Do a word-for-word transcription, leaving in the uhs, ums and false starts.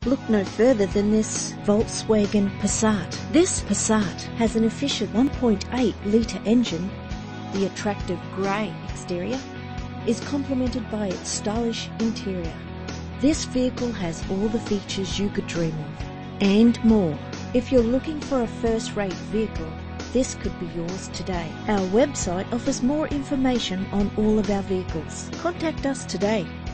Look no further than this Volkswagen Passat. This Passat has an efficient one point eight litre engine. The attractive grey exterior is complemented by its stylish interior. This vehicle has all the features you could dream of, and more. If you're looking for a first-rate vehicle, this could be yours today. Our website offers more information on all of our vehicles. Contact us today.